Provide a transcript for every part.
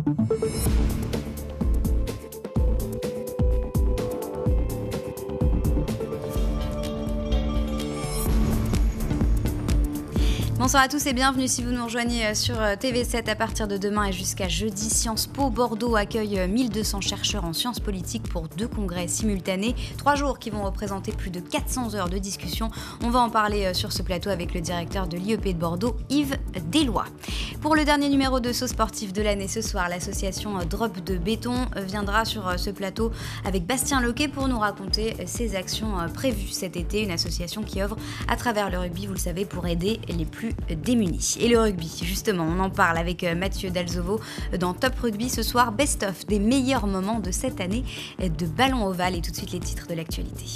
Bonsoir à tous et bienvenue si vous nous rejoignez sur TV7 à partir de demain et jusqu'à jeudi. Sciences Po Bordeaux accueille 1200 chercheurs en sciences politiques pour 2 congrès simultanés. 3 jours qui vont représenter plus de 400 heures de discussion. On va en parler sur ce plateau avec le directeur de l'IEP de Bordeaux, Yves Deslois. Pour le dernier numéro de Saut Sportif de l'année ce soir, l'association Drop de Béton viendra sur ce plateau avec Bastien Loquet pour nous raconter ses actions prévues cet été. Une association qui œuvre à travers le rugby, vous le savez, pour aider les plus démunis. Et le rugby, justement, on en parle avec Mathieu Dalzovo dans Top Rugby ce soir. Best-of des meilleurs moments de cette année de ballon ovale et tout de suite les titres de l'actualité.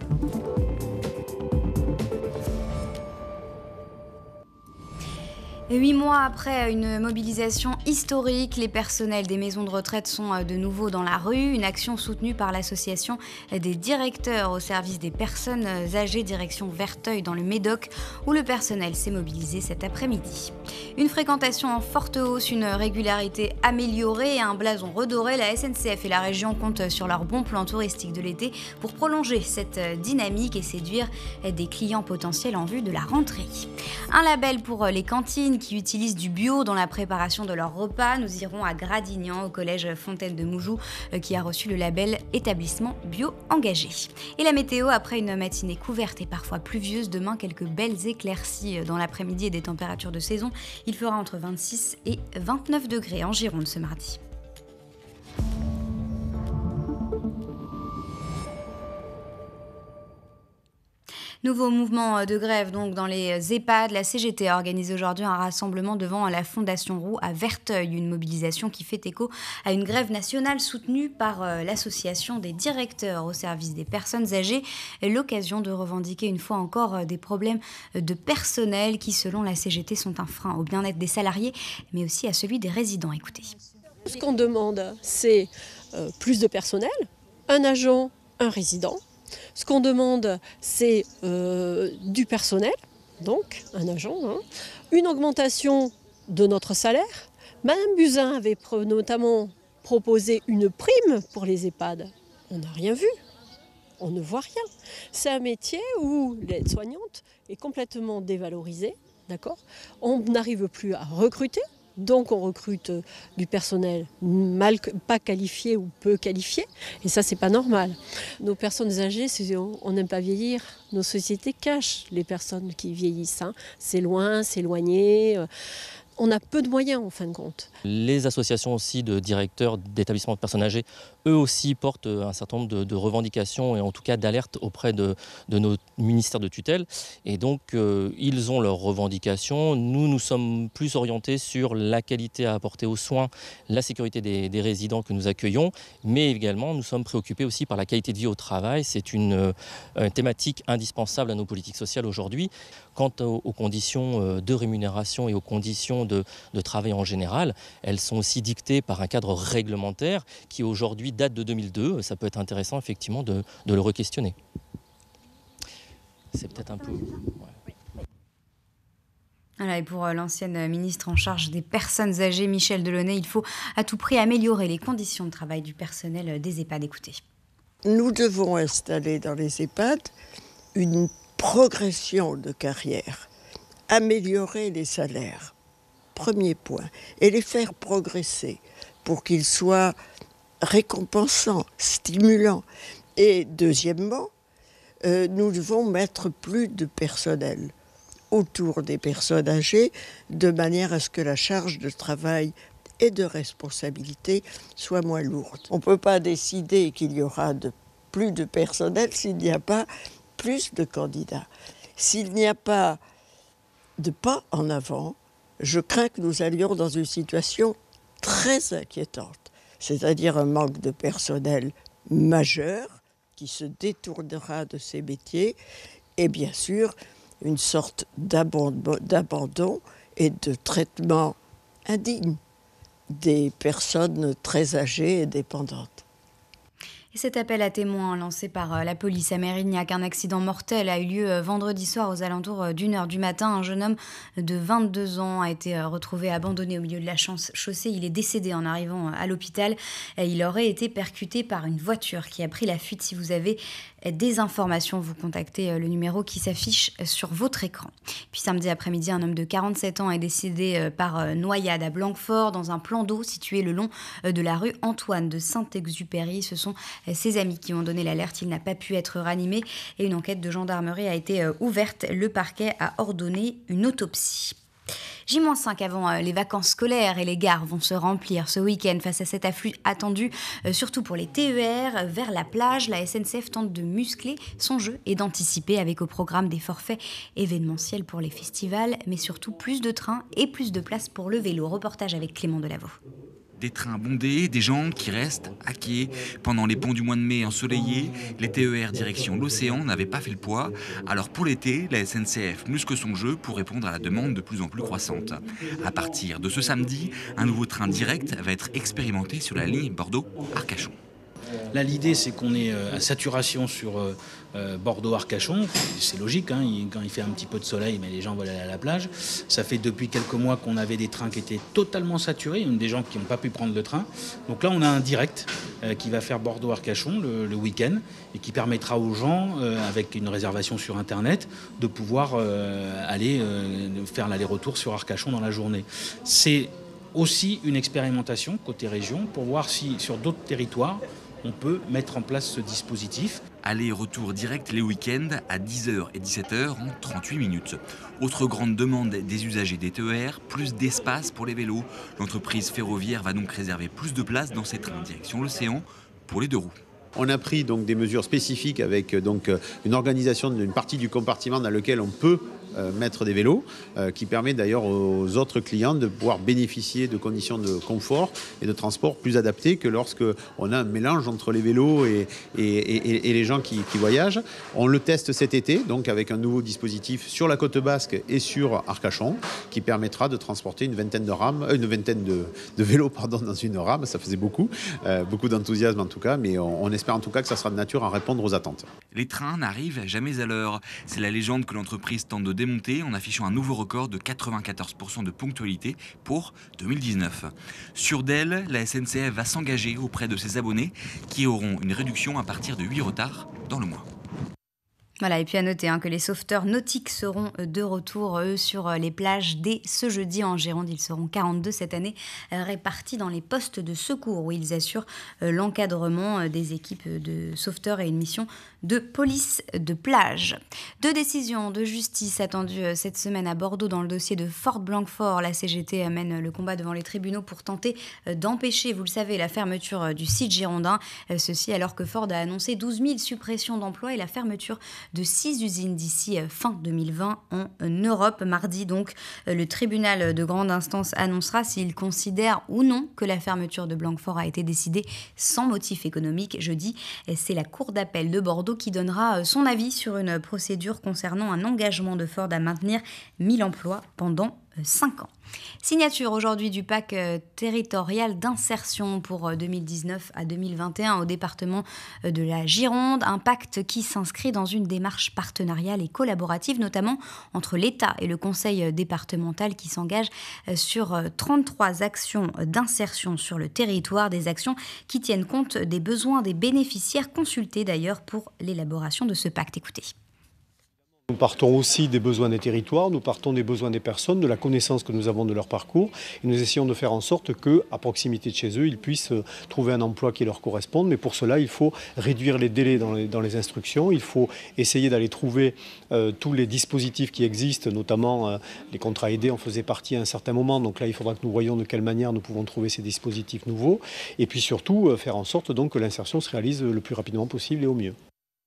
8 mois après une mobilisation historique, les personnels des maisons de retraite sont de nouveau dans la rue. Une action soutenue par l'association des directeurs au service des personnes âgées, direction Verteuil dans le Médoc, où le personnel s'est mobilisé cet après-midi. Une fréquentation en forte hausse, une régularité améliorée et un blason redoré. La SNCF et la région comptent sur leur bon plan touristique de l'été pour prolonger cette dynamique et séduire des clients potentiels en vue de la rentrée. Un label pour les cantines qui utilisent du bio dans la préparation de leurs repas. Nous irons à Gradignan, au collège Fontaine de Moujou, qui a reçu le label établissement bio engagé. Et la météo, après une matinée couverte et parfois pluvieuse, demain quelques belles éclaircies dans l'après-midi et des températures de saison. Il fera entre 26 et 29 degrés en Gironde ce mardi. Nouveau mouvement de grève donc dans les EHPAD. La CGT a organisé aujourd'hui un rassemblement devant la Fondation Roux à Verteuil, une mobilisation qui fait écho à une grève nationale soutenue par l'association des directeurs au service des personnes âgées. L'occasion de revendiquer une fois encore des problèmes de personnel qui, selon la CGT, sont un frein au bien-être des salariés, mais aussi à celui des résidents. Écoutez. Ce qu'on demande, c'est plus de personnel, un agent, un résident. Ce qu'on demande, c'est du personnel, donc un agent, une augmentation de notre salaire. Madame Buzyn avait notamment proposé une prime pour les EHPAD. On n'a rien vu, on ne voit rien. C'est un métier où l'aide-soignante est complètement dévalorisée, d'accord ? On n'arrive plus à recruter. Donc on recrute du personnel pas qualifié ou peu qualifié, et ça c'est pas normal. Nos personnes âgées, on n'aime pas vieillir, nos sociétés cachent les personnes qui vieillissent, c'est loin, c'est éloigné. On a peu de moyens en fin de compte. Les associations aussi de directeurs d'établissements de personnes âgées, eux aussi portent un certain nombre de revendications et en tout cas d'alertes auprès de nos ministères de tutelle. Et donc ils ont leurs revendications. Nous sommes plus orientés sur la qualité à apporter aux soins, la sécurité des résidents que nous accueillons, mais également nous sommes préoccupés aussi par la qualité de vie au travail. C'est une thématique indispensable à nos politiques sociales aujourd'hui. Quant aux conditions de rémunération et aux conditions de travail en général, elles sont aussi dictées par un cadre réglementaire qui aujourd'hui date de 2002. Ça peut être intéressant effectivement de le re-questionner. C'est peut-être un peu... Ouais. Voilà, et pour l'ancienne ministre en charge des personnes âgées, Michèle Delaunay, il faut à tout prix améliorer les conditions de travail du personnel des EHPAD. Écoutez. Nous devons installer dans les EHPAD une progression de carrière, améliorer les salaires, premier point, et les faire progresser pour qu'ils soient récompensants, stimulants. Et deuxièmement, nous devons mettre plus de personnel autour des personnes âgées de manière à ce que la charge de travail et de responsabilité soit moins lourde. On ne peut pas décider qu'il y aura plus de personnel s'il n'y a pas plus de candidats. S'il n'y a pas de pas en avant, je crains que nous allions dans une situation très inquiétante, c'est-à-dire un manque de personnel majeur qui se détournera de ces métiers et bien sûr une sorte d'abandon et de traitement indigne des personnes très âgées et dépendantes. Et cet appel à témoins lancé par la police à Mérignac, un accident mortel a eu lieu vendredi soir aux alentours d'1h du matin. Un jeune homme de 22 ans a été retrouvé abandonné au milieu de la chaussée. Il est décédé en arrivant à l'hôpital. Il aurait été percuté par une voiture qui a pris la fuite. Si vous avez des informations, vous contactez le numéro qui s'affiche sur votre écran. Puis samedi après-midi, un homme de 47 ans est décédé par noyade à Blanquefort dans un plan d'eau situé le long de la rue Antoine de Saint-Exupéry. Ce sont ses amis qui ont donné l'alerte. Il n'a pas pu être ranimé et une enquête de gendarmerie a été ouverte. Le parquet a ordonné une autopsie. J-5 avant les vacances scolaires et les gares vont se remplir ce week-end face à cet afflux attendu, surtout pour les TER vers la plage. La SNCF tente de muscler son jeu et d'anticiper avec au programme des forfaits événementiels pour les festivals, mais surtout plus de trains et plus de places pour le vélo. Reportage avec Clément Delaveau. Des trains bondés, des gens qui restent à quai. Pendant les ponts du mois de mai ensoleillés, les TER direction l'océan n'avaient pas fait le poids. Alors pour l'été, la SNCF muscle son jeu pour répondre à la demande de plus en plus croissante. À partir de ce samedi, un nouveau train direct va être expérimenté sur la ligne Bordeaux-Arcachon. Là, l'idée, c'est qu'on est à saturation sur Bordeaux-Arcachon. C'est logique, hein, quand il fait un petit peu de soleil, mais les gens veulent aller à la plage. Ça fait depuis quelques mois qu'on avait des trains qui étaient totalement saturés, des gens qui n'ont pas pu prendre le train. Donc là, on a un direct qui va faire Bordeaux-Arcachon le week-end et qui permettra aux gens, avec une réservation sur Internet, de pouvoir aller faire l'aller-retour sur Arcachon dans la journée. C'est aussi une expérimentation côté région pour voir si sur d'autres territoires, on peut mettre en place ce dispositif. Aller-retour direct les week-ends à 10h et 17h en 38 minutes. Autre grande demande des usagers des TER, plus d'espace pour les vélos. L'entreprise ferroviaire va donc réserver plus de places dans ses trains direction l'océan pour les deux roues. On a pris donc des mesures spécifiques avec donc une organisation d'une partie du compartiment dans lequel on peut mettre des vélos, qui permet d'ailleurs aux autres clients de pouvoir bénéficier de conditions de confort et de transport plus adaptées que lorsque on a un mélange entre les vélos et les gens qui voyagent. On le teste cet été, donc avec un nouveau dispositif sur la côte basque et sur Arcachon, qui permettra de transporter une vingtaine de vélos dans une rame. Ça faisait beaucoup d'enthousiasme en tout cas, mais on espère en tout cas que ça sera de nature à répondre aux attentes. Les trains n'arrivent jamais à l'heure. C'est la légende que l'entreprise tente de démonter en affichant un nouveau record de 94% de ponctualité pour 2019. Sur Dell, la SNCF va s'engager auprès de ses abonnés qui auront une réduction à partir de 8 retards dans le mois. Voilà, et puis à noter que les sauveteurs nautiques seront de retour, eux, sur les plages dès ce jeudi en Gironde. Ils seront 42 cette année, répartis dans les postes de secours où ils assurent l'encadrement des équipes de sauveteurs et une mission de police de plage. 2 décisions de justice attendues cette semaine à Bordeaux dans le dossier de Ford Blanquefort. La CGT mène le combat devant les tribunaux pour tenter d'empêcher, vous le savez, la fermeture du site girondin. Ceci alors que Ford a annoncé 12 000 suppressions d'emplois et la fermeture de 6 usines d'ici fin 2020 en Europe. Mardi, donc, le tribunal de grande instance annoncera s'il considère ou non que la fermeture de Blanquefort a été décidée sans motif économique. Jeudi, c'est la Cour d'appel de Bordeaux qui donnera son avis sur une procédure concernant un engagement de Ford à maintenir 1000 emplois pendant 5 ans. Signature aujourd'hui du pacte territorial d'insertion pour 2019 à 2021 au département de la Gironde. Un pacte qui s'inscrit dans une démarche partenariale et collaborative, notamment entre l'État et le conseil départemental qui s'engage sur 33 actions d'insertion sur le territoire, des actions qui tiennent compte des besoins des bénéficiaires consultés d'ailleurs pour l'élaboration de ce pacte. Écoutez. Nous partons aussi des besoins des territoires, nous partons des besoins des personnes, de la connaissance que nous avons de leur parcours et nous essayons de faire en sorte qu'à proximité de chez eux, ils puissent trouver un emploi qui leur corresponde. Mais pour cela, il faut réduire les délais dans les instructions, il faut essayer d'aller trouver tous les dispositifs qui existent, notamment les contrats aidés en faisaient partie à un certain moment. Donc là, il faudra que nous voyions de quelle manière nous pouvons trouver ces dispositifs nouveaux et puis surtout faire en sorte donc, que l'insertion se réalise le plus rapidement possible et au mieux.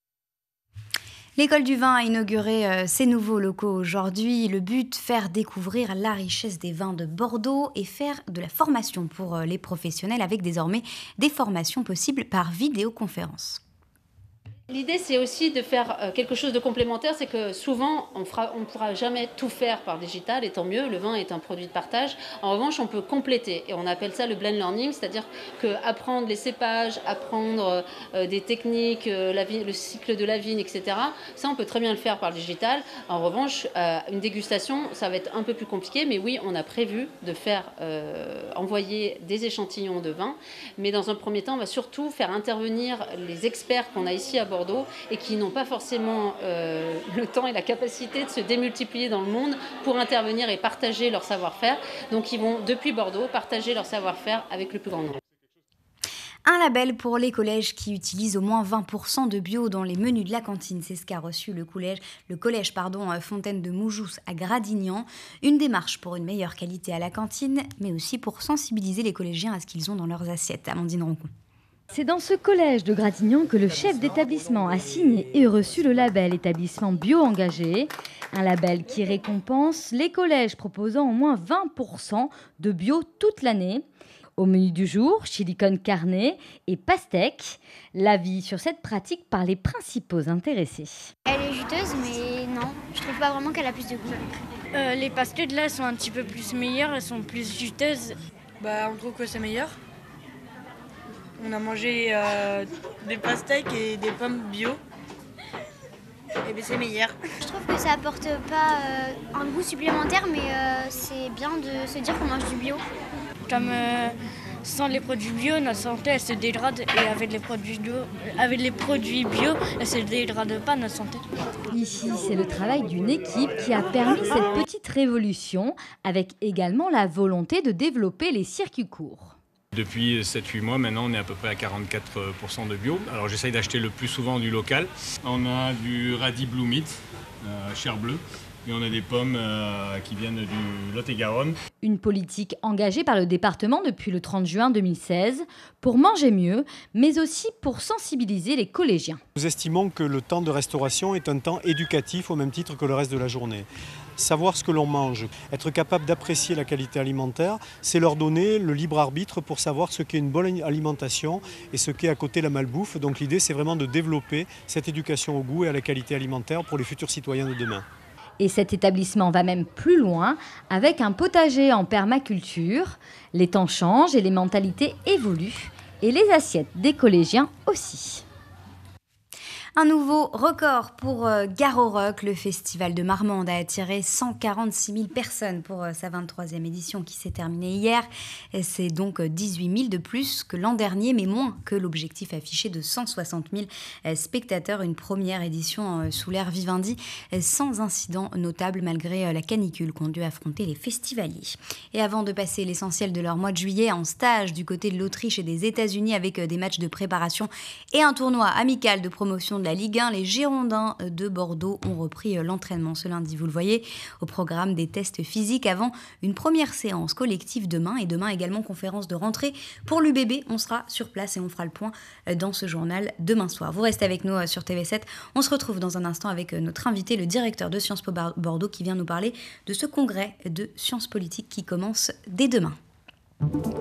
L'école du vin a inauguré ses nouveaux locaux aujourd'hui. Le but, faire découvrir la richesse des vins de Bordeaux et faire de la formation pour les professionnels avec désormais des formations possibles par vidéoconférence. L'idée, c'est aussi de faire quelque chose de complémentaire, c'est que souvent, on ne pourra jamais tout faire par digital, et tant mieux, le vin est un produit de partage. En revanche, on peut compléter, et on appelle ça le blend learning, c'est-à-dire qu'apprendre les cépages, apprendre des techniques, le cycle de la vigne, etc., ça, on peut très bien le faire par le digital. En revanche, une dégustation, ça va être un peu plus compliqué, mais oui, on a prévu de faire envoyer des échantillons de vin, mais dans un premier temps, on va surtout faire intervenir les experts qu'on a ici à Bordeaux et qui n'ont pas forcément le temps et la capacité de se démultiplier dans le monde pour intervenir et partager leur savoir-faire. Donc ils vont, depuis Bordeaux, partager leur savoir-faire avec le plus grand nombre. Un label pour les collèges qui utilisent au moins 20% de bio dans les menus de la cantine. C'est ce qu'a reçu le collège Fontaine de Moujous à Gradignan. Une démarche pour une meilleure qualité à la cantine, mais aussi pour sensibiliser les collégiens à ce qu'ils ont dans leurs assiettes. Amandine Roncon. C'est dans ce collège de Gradignan que le chef d'établissement a signé et reçu le label établissement bio engagé. Un label qui récompense les collèges proposant au moins 20% de bio toute l'année. Au menu du jour, chili con carne et pastèque. L'avis sur cette pratique par les principaux intéressés. Elle est juteuse, mais non, je trouve pas vraiment qu'elle a plus de goût. Les pastèques là sont un petit peu plus meilleures, elles sont plus juteuses. On trouve que c'est meilleur. On a mangé des pastèques et des pommes bio. Et bien c'est meilleur. Je trouve que ça apporte pas un goût supplémentaire, mais c'est bien de se dire qu'on mange du bio. Comme sans les produits bio, notre santé elle se dégrade, et avec les produits bio, elle se dégrade pas notre santé. Ici, c'est le travail d'une équipe qui a permis cette petite révolution, avec également la volonté de développer les circuits courts. Depuis 7-8 mois, maintenant, on est à peu près à 44% de bio. Alors j'essaye d'acheter le plus souvent du local. On a du radis Blue Meat, chair bleue. Et on a des pommes qui viennent du Lot-et-Garonne. Une politique engagée par le département depuis le 30 juin 2016 pour manger mieux, mais aussi pour sensibiliser les collégiens. Nous estimons que le temps de restauration est un temps éducatif au même titre que le reste de la journée. Savoir ce que l'on mange, être capable d'apprécier la qualité alimentaire, c'est leur donner le libre arbitre pour savoir ce qu'est une bonne alimentation et ce qu'est à côté la malbouffe. Donc l'idée, c'est vraiment de développer cette éducation au goût et à la qualité alimentaire pour les futurs citoyens de demain. Et cet établissement va même plus loin avec un potager en permaculture. Les temps changent et les mentalités évoluent. Et les assiettes des collégiens aussi. Un nouveau record pour Garorock. Le festival de Marmande a attiré 146 000 personnes pour sa 23e édition qui s'est terminée hier. C'est donc 18 000 de plus que l'an dernier, mais moins que l'objectif affiché de 160 000 spectateurs. Une première édition sous l'ère Vivendi, sans incident notable malgré la canicule qu'ont dû affronter les festivaliers. Et avant de passer l'essentiel de leur mois de juillet en stage du côté de l'Autriche et des États-Unis avec des matchs de préparation et un tournoi amical de promotion de la Ligue 1, les Girondins de Bordeaux ont repris l'entraînement ce lundi. Vous le voyez, au programme des tests physiques avant une première séance collective demain. Et demain également conférence de rentrée pour l'UBB. On sera sur place et on fera le point dans ce journal demain soir. Vous restez avec nous sur TV7. On se retrouve dans un instant avec notre invité, le directeur de Sciences Po Bordeaux, qui vient nous parler de ce congrès de sciences politiques qui commence dès demain.